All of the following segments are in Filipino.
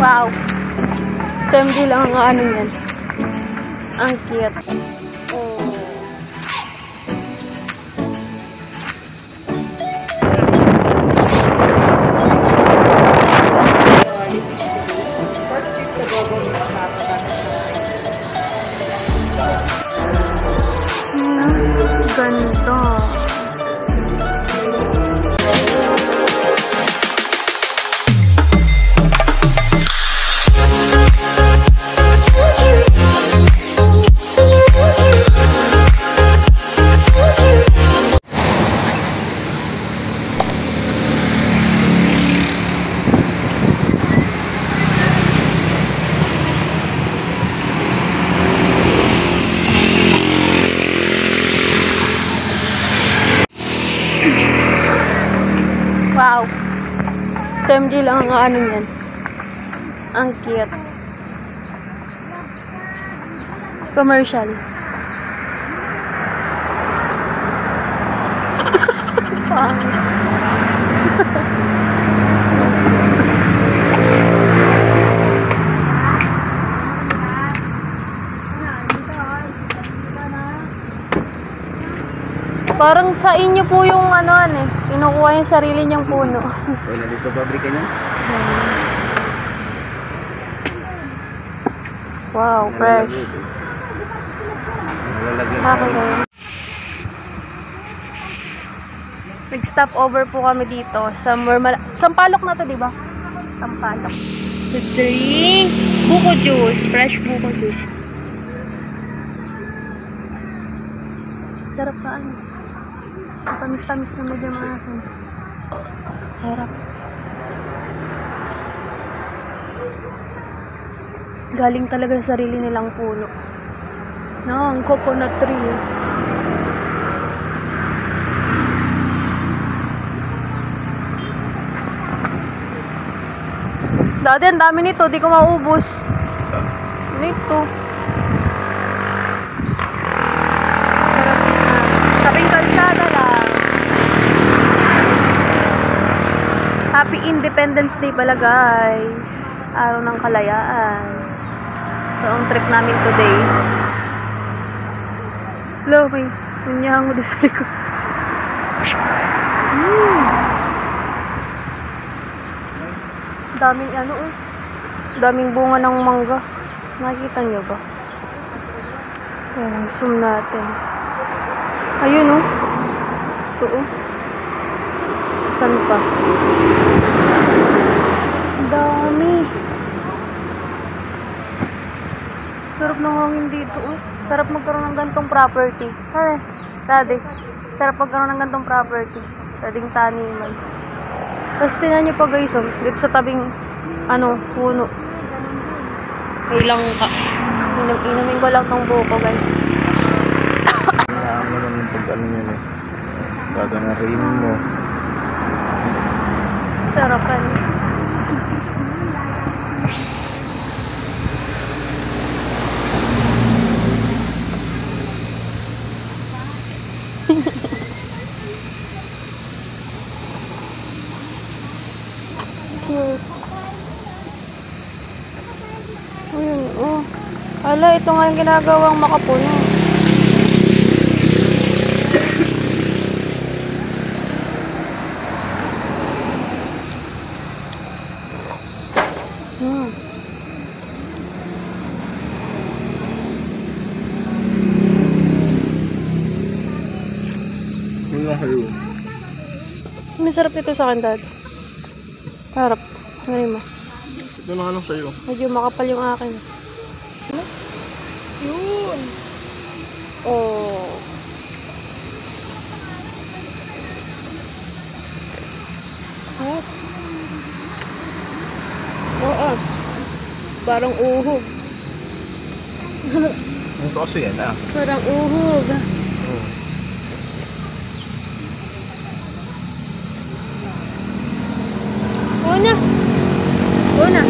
Wow. SMG lang ang ano yan. Ang cute. Oh. Ganda. Wow. SMG lang ang ano yan. Ang cute. Commercial. Parang sa inyo po yung ano eh. Kinukuha yung sarili niyang puno. O, nandito pabrika niya? Wow, fresh. Okay. Nag-stop over po kami dito sa Sampaloc na to, di ba? Sampaloc. To drink buko juice, fresh buko juice. Sarap ka ano. Tamis-tamis na medyo mga asin. Sarap. Galing talaga sa sarili nilang puno. No, ang coconut tree. Dati ang dami nito, di ko maubos. Nito. Tabing kalsada lang. Happy Independence Day pala guys. Araw ng kalayaan. So ang trip namin today. Hello, may nanyahango doon sa likod. Daming ano daming bunga ng mangga. Nakikita niyo ba? Ayan, zoom natin. Ayun ito saan pa? Ang dami. Sarap ng hangin dito Sarap magkaroon ng gantong property. Daddy, sarap magkaroon ng gantong property. Pwedeng taniman. Tapos tinan nyo pa guys dito sa tabing puno. Kailang ka. Inumin ko lang ng buko guys. Kailangan mo lang yung pag-ano yun gaganarin mo. Sarapan. Cute. Ayun, Ala, ito nga yung ginagawang makapuno. Masarap nito sa akin, Dad. Harap. Ngayon mo. Ito na anong sa'yo. Medyo makapal yung akin. Yun. Oh. What? Parang uhog. Ang kaso yan Parang uhog. Una.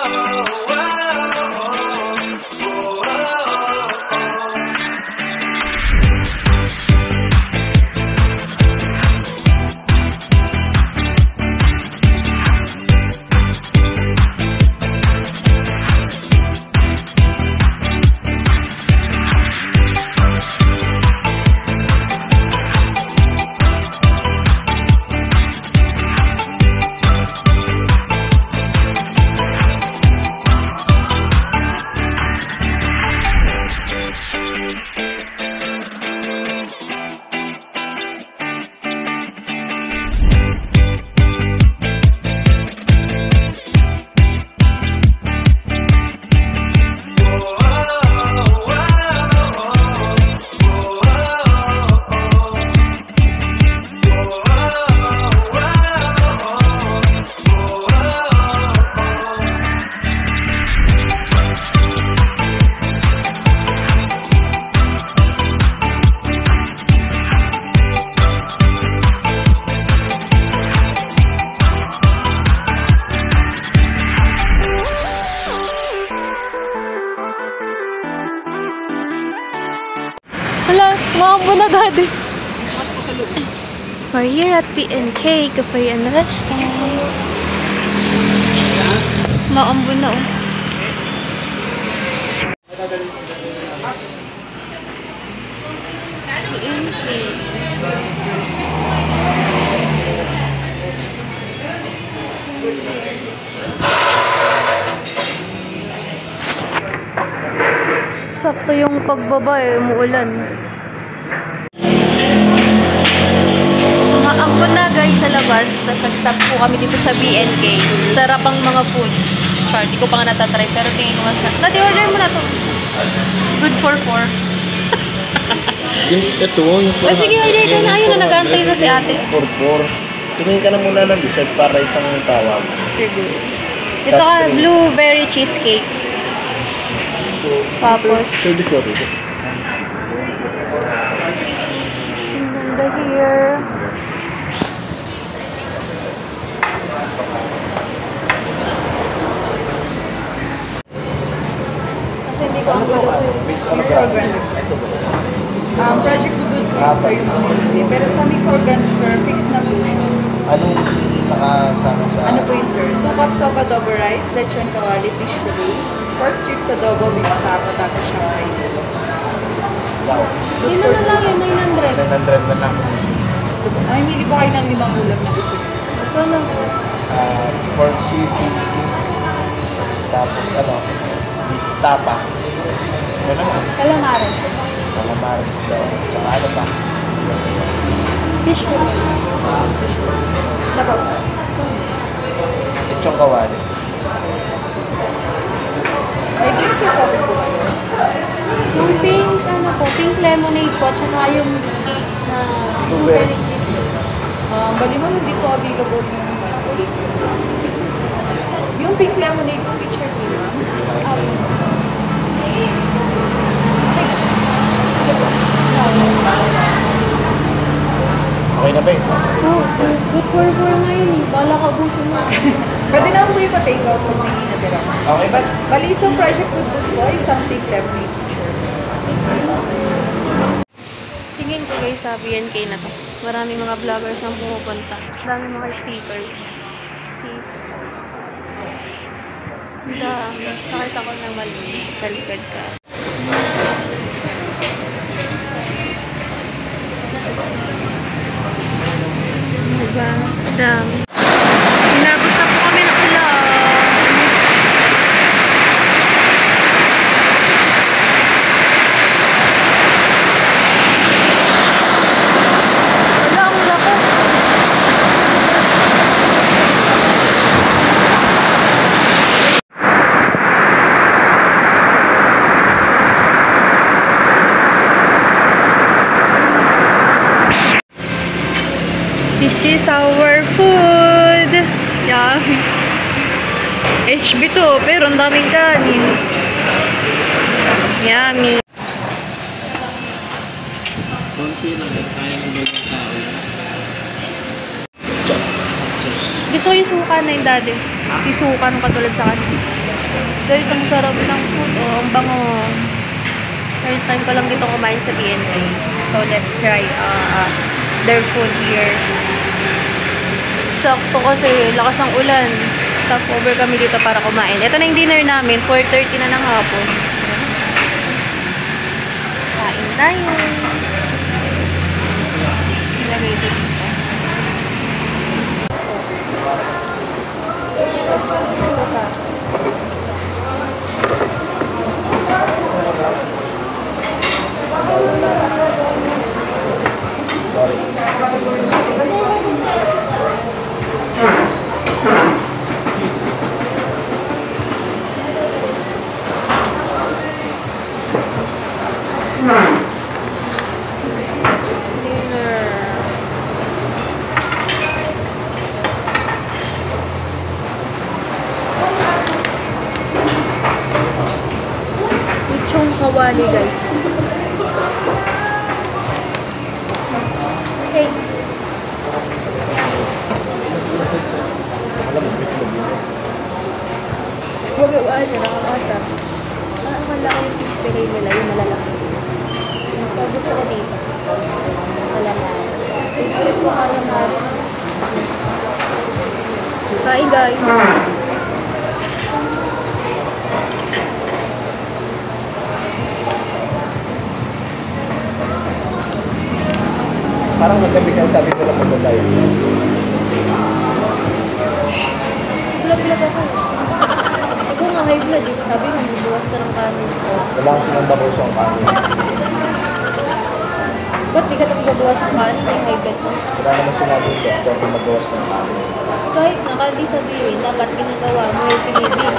Hala, maambo na daddy. We're here at PNK Cafe and Restaurant. Maambo na oh. PNK. Sakto yung pagbaba eh, umuulan. Maambo na guys sa labas. Tapos nag-stop po kami dito sa BNK. Sarap ang mga foods. Char, di ko pa nga natatry. Pero tingin ko sa... Dati, order mo na to. Good for 4. Ito, yung O sige, order ka na. Ayun na, nag-aantay na si ate. 4-4. Tingin ka na muna ng dessert para isang tawag. Sige. Ito ka, blueberry cheesecake. Tapos, Pwede ko rin. ang ganda here. Kasi hindi ko ang gulo ko. Mix Mix organic. Ito ba? Project to do sir yung community. Pero sa mix organic sir, fix na po siya. Anong nakasama sa... Ano po yun sir? 2 cups of adobo rice, lechon kawali, fish fillet, pork strips adobo, binatapa, tapos siya ay Wow. Yun na lang yung 900. 900 na lang. Ay, hindi po kayo ng 5 ulam na gusto. Ito lang po. Pork sisig. Tapos beef tapa. Ano naman? Calamares. Calamares daw. Tsaka ano pa? Fish fillet. Sabaw. Lechong kawali. May drinks or coffee po kayo? Yung pink, pink lemonade po, tsaka yung blueberry cheesecake. Bali mo, hindi po available yung drinks. Yung pink lemonade po, picture po ma'am. Okay na ba eh? Oh, good for 4 ngayon eh. Bala ka buso mo. Pwede na po yung pa-take out kung may natira. Okay. But, bali isang project good po, isang pink lemonade picture. Tingin ko guys sa BNK na to. Maraming mga vloggers ang pumupunta. Maraming mga stickers. See? Nakita ko ng malinis sa likod ka. Diba? Dami. Inabot na po kami ng ulan. Wala, ang laki. This is our food. Yummy. HB to, pero ang daming kanin. Yummy. Konti lang eh. Kaya mo ba yung tao? Gusto ko yung suka na yung daddy. Yung suka nung katulad sa kanila. Guys, ang sarap ng food. Oh, ang bango. First time ko lang dito kumain sa BNK. So, let's try their food here. Sakto kasi lakas ng ulan. Stop over kami dito para kumain. Ito na yung dinner namin. 4:30 na ng hapon. Kain tayo. Ilagay ito dito. Lechong kawali, guys. Okay. Huwag yung ano, nakakasa. Ang malaki yung pinay nila, yung malalaki. Pag gusto ko dito. Malamari. Favorite ko malamari. Kain, guys. Parang magkabi ka sabi ko lang mag-diet. Vlog-vlog ako. Ikaw nga high blood, eh. Sabi nga, bubuwas ka ng kanin. Kailangan sinamba ko siyang kanin. Ba't di ka na bubuwas ng kanin? May high blood mo. Wala naman sinabi ko kung magawas ng kanin. Kahit na, hindi sabihin, dapat ginagawa mo yung pinibig.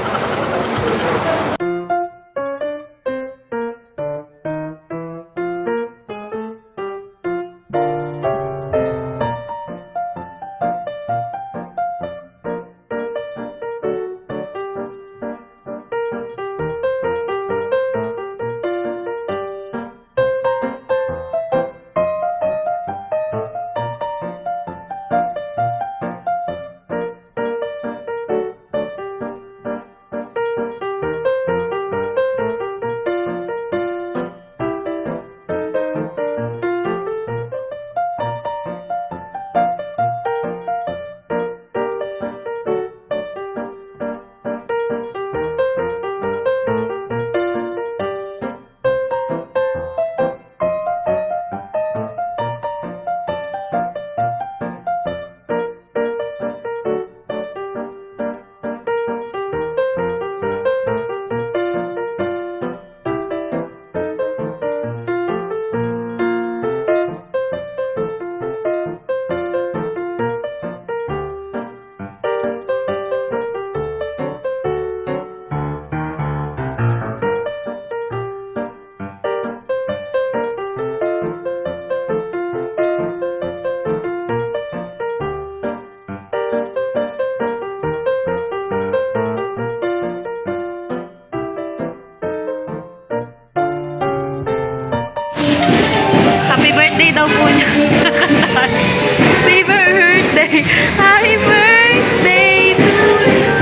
Daw po niya. Happy birthday! Happy birthday to you!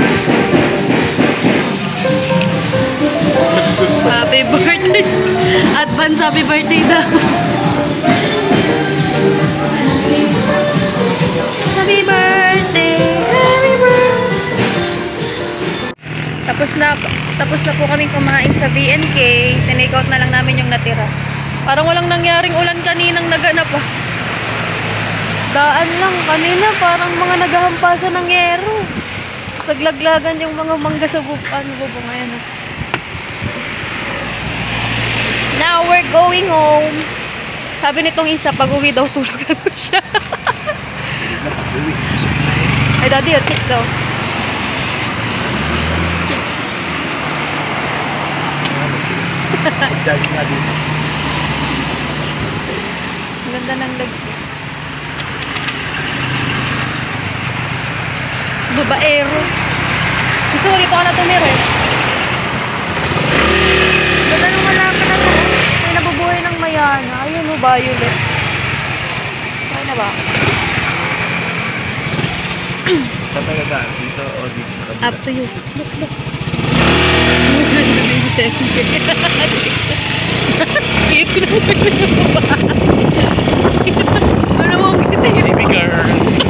Happy birthday! Advance happy birthday daw. Happy birthday! Happy birthday! Tapos na po kaming kumain sa BNK. Tinake out na lang namin yung natira. Parang walang nangyaring ulan kaninang naganap ah. Daan lang kanina, parang mga naghahampasan ng yero. Naglaglagan yung mga mangga sa bubong ngayon ah. Now we're going home. Sabi nitong isa, pag-uwi daw tulog na siya. Ay daddy, your kids oh. Dali nga dito. Ang ganda ng legs. Babaero. Gusto mo, dito ka na tumira eh. Ganda nung malapit na to. May nabubuhay ng mayana. Ayun o, violet. Okay na ba? Saan talaga? Dito o dito sa kabila? Up to you. Look, look. December. Cute na ba? Ano mo ang kita yun? Baby girl.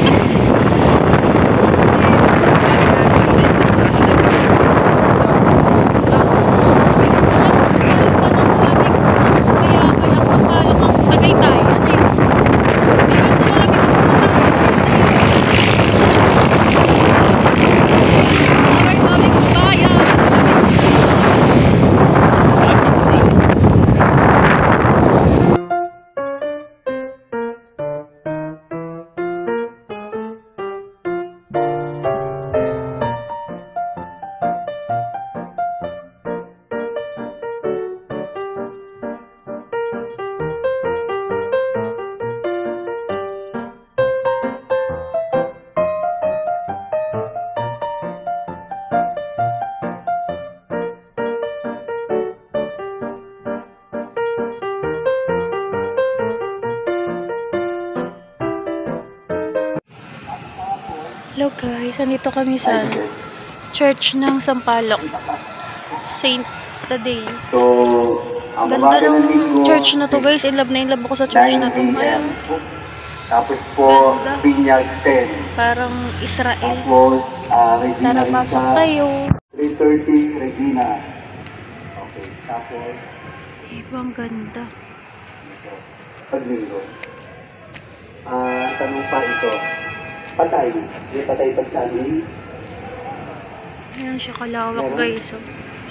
Hello guys, andito kami sa church ng Sampaloc. Saint Taddeo. So, ang Ganda umaga ng linggo, church na to guys. In love ako sa church na to. 9 a.m. Ayan, Tapos po, Ganda. Binyag 10. parang Israel. Tapos, Regina Tara, pasok Rita, tayo. 3:30, Regina. Okay, tapos, Diba, ang ganda. paglinggo. Tanong pa ito. Patay. May patay pag Sunday. Ayan siya kalawak guys. Oh.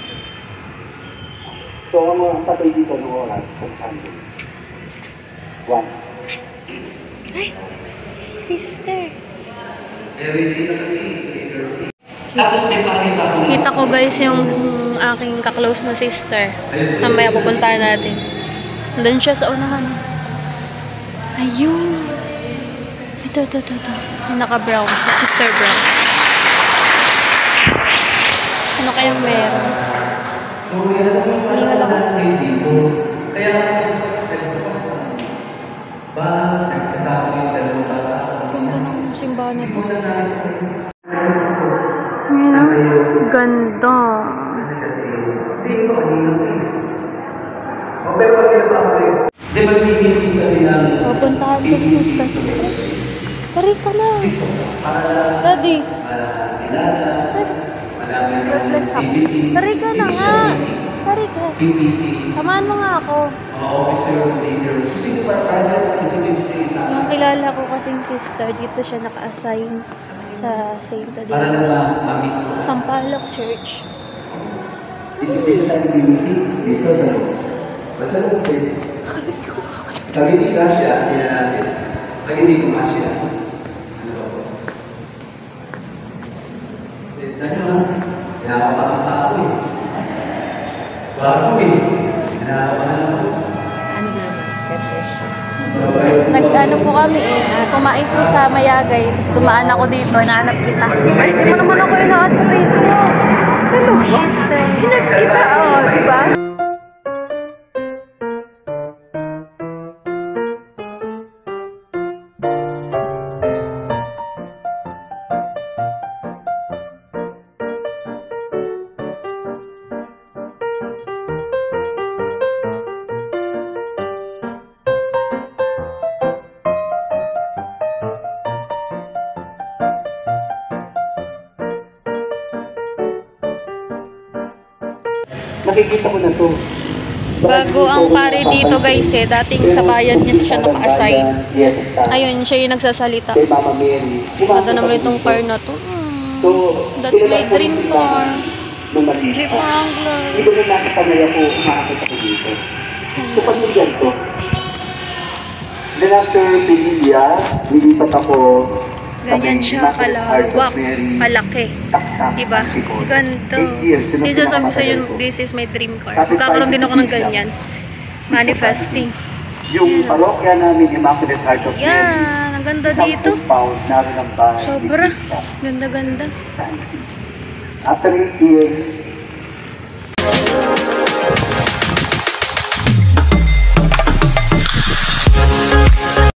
So, ang mga patay dito ng oras pag Sunday. 1. Ay, sister. Kita ko guys yung aking kaklose na sister. Mamaya pupuntahan natin. Nandun siya sa unahan. Ayun. Ito. Yung naka-brown. Sister brown. Ano kayang meron? So, meron kami pala kayo dito. Kaya nagbukas ng ba, nagkasama yung dalawang bata. Ang simbahan na Hindi to. ko na natin. Ayun. Ganda. Hindi ko kanina ko eh. O, pero pag ginagawa ko rin. Di ba nag-meeting kami ng Pupuntahan ko si sister. Tari ka na. para Daddy. kilala, malaman yung Reflex ako. activities, Tari ka na nga. Tari ka. PPC, Samahan mo nga ako. mga officers, leaders. So, sino ba tayo? Kasi may isa Yung kilala ko kasing sister, dito siya naka-assign sa Saint para lang Taddeo. ma-meet ko. Sampaloc Church. Dito tayo bimiting. Dito sa loob. Basta loob pwede. Pag hindi kasya, tingnan natin. Pag hindi kumasya, ano ba po? Kasi sa inyo, kinakabahan pa ako eh. Bago eh. Kinakabahan ako. Nag-ano po kami kumain po sa Mayagay, tapos dumaan ako dito, nahanap kita. Ay, hindi mo naman ako inaat sa Facebook. Hello, sister. Nagkita, di ba? Nakikita ko na to. Bago ang pare dito guys dating sa bayan niya siya naka-assign. Ayun, siya yung nagsasalita. Kay Mama Mary. Ganda naman itong car na to. So, That's my dream car. Nung maliit Jeep pa. Wrangler. Hindi ko na nakasanay ako, umakakit ako dito. So, pag nandyan to, then after Pililia, lilipat ako sa Ganyan may siya Immaculate Heart of kalawak, Mary, kalaki. Taktak, Diba? Anticol. Ganito. 8 years, yun ang Yung sasabi ko sa pinakamatagal yun, ko. this is my dream car. Magkakaroon din ako ng ganyan. Manifesting. Yung parokya namin, Immaculate Heart of Mary, Yan, ang ganda isang dito. compound, naroon ang bahay. Sobra. Ganda-ganda. Francis. After 8 years,